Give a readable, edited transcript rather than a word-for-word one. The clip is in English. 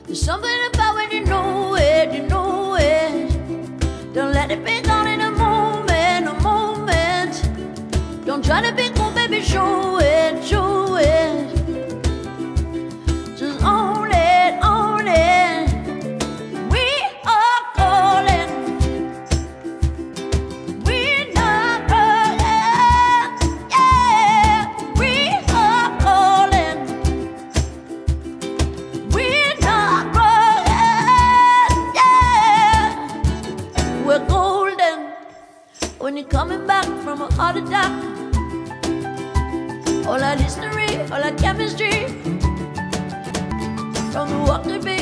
There's something about when you know it, you know it. Don't let it be gone in a moment, a moment. Don't try to be cool, baby, show it, show it. Just own it, own it. We are calling. We're not running, yeah. We are calling. We're not running, yeah. We're golden. When you're coming back from a heart attack, all that history, all that chemistry, from the what could be